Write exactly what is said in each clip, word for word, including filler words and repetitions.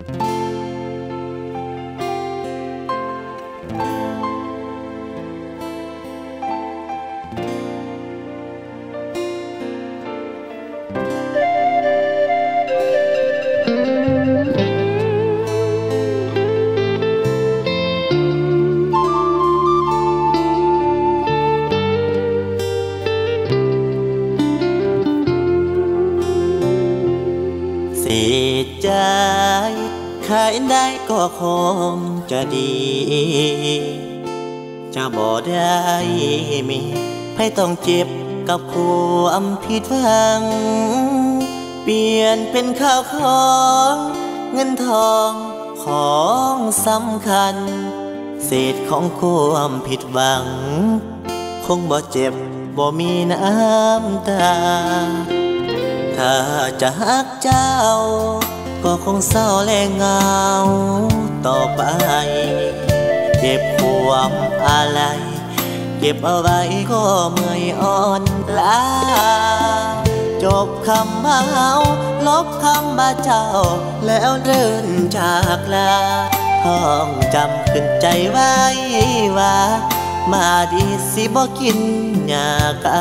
เสียใจขายได้ก็คงจะดีจะบ่ได้มีให้ต้องเจ็บกับความผิดหวังเปลี่ยนเป็นข้าวของเงินทองของสำคัญเศษของความผิดหวังคงบ่เจ็บบ่มีน้ำตาถ้าจะฮักเจ้าก็คงเศร้าและเหงาต่อไปเก็บความอะไรเก็บเอาไว้ก็เมื่อยอ่อนล้าจบคำว่าเฮาลบคำว่าเจ้าแล้วเดินจากลาท่องจำขึ้นใจไว้ว่ามาดีสิบ่กินยาเก่า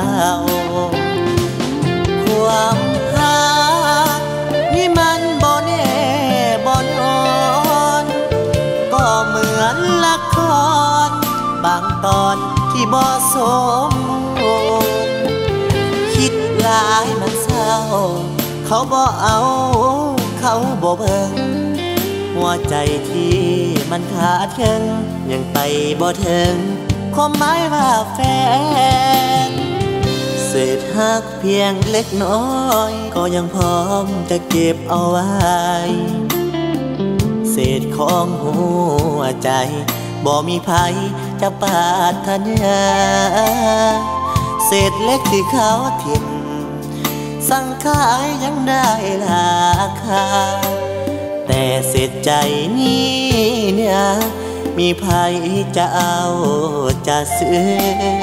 ความหานี่มันบ่แน่บ่นอนก็เหมือนละครบางตอนที่บ่สมบูรณ์คิดหลายมันเศร้าเขาบ่เอาเขาบ่เบิ่งหัวใจที่มันขาดเคิงยังไปบ่ถึงความหมายว่าแฟนเศษหักเพียงเล็กน้อยก็ยังพร้อมจะเก็บเอาไว้เศษของหัวใจบ่มีภัยจะปรารถนาเศษเล็กที่เขาทิ้งสั่งขายยังได้ราคาแต่เศษใจนี้เนี่ยมีภัยจะเอาจะซื้อ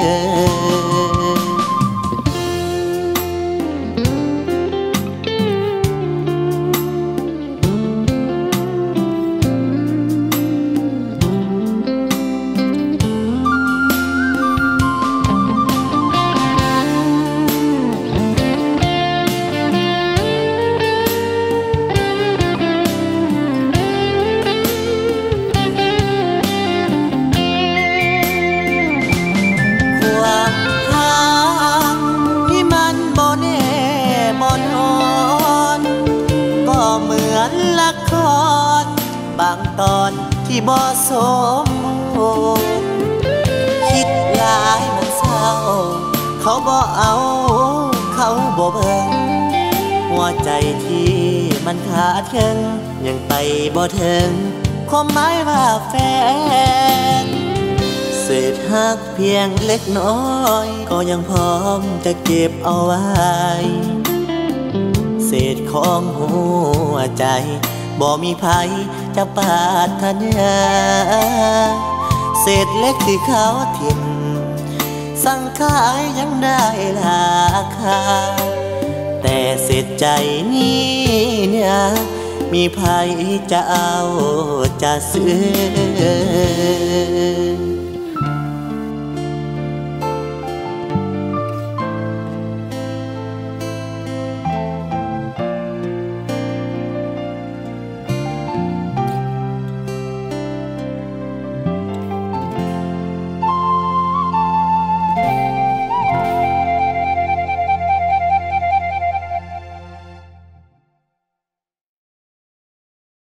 ละครบางตอนที่บ่สมบูรณ์คิดหลายมันเศร้าเขาบ่เอาเขาบ่เบิ่งหัวใจที่มันขาดเคิงยังไปบ่ถึงความหมายว่าแฟนเศษหักเพียงเล็กน้อยก็ยังพร้อมจะเก็บเอาไว้เศษของหัวใจบ่มีภัยจะปรารถนาเศษเล็กที่เขาทิ้งสั่งขายยังได้ราคาแต่เศษใจนี้เนี่ยมีภัยจะเอาจะซื้อ